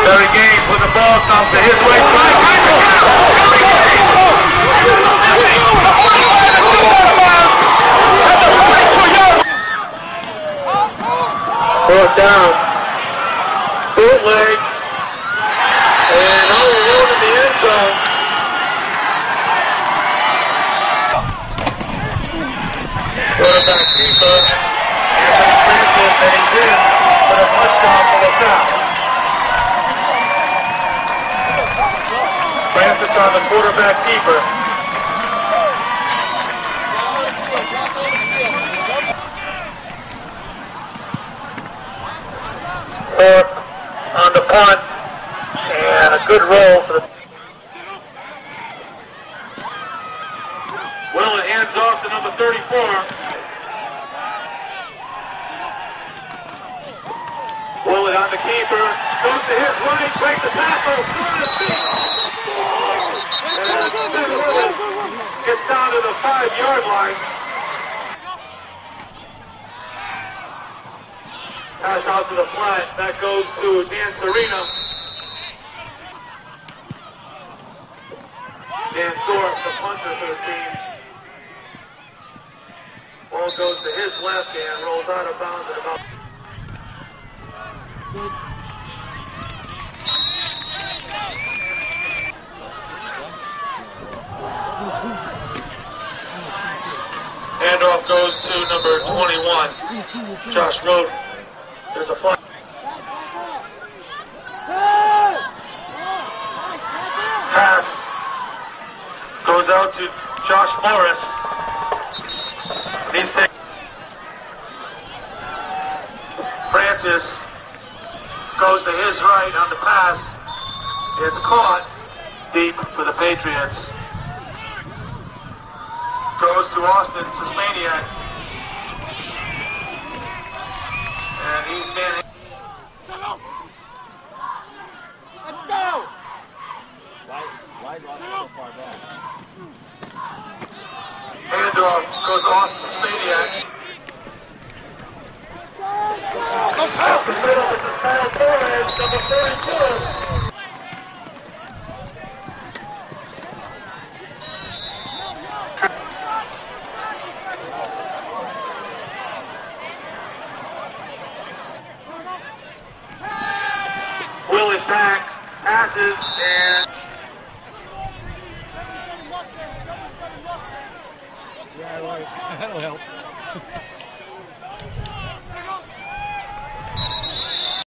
Barry Gaines with the ball comes to his way. Fourth down. Bootleg. And all alone in the end zone. Quarterback keeper. Anthony Francis, and he's in for the touchdown for Lasalle. Francis on the quarterback keeper. Cork on the punt, and a good roll for the... Willett hands off to number 34. Willett on the keeper, goes to his right, breaks the tackle, on his feet. And Willett gets down to the 5-yard line. Pass out to the flat. That goes to Dan Serena. Dan Thorpe, the punter for the team. Ball goes to his left and rolls out of bounds at about... Handoff goes to number 21, Josh Roden. There's a flag. Pass goes out to Josh Morris. Francis goes to his right on the pass. It's caught deep for the Patriots. Goes to Austin Susmaniak. And he's standing. Let's go! Why is Austin so far back? Handoff goes to Austin Susmaniak. Up the middle is the Kyle Torres, number 32. Willett back, passes, and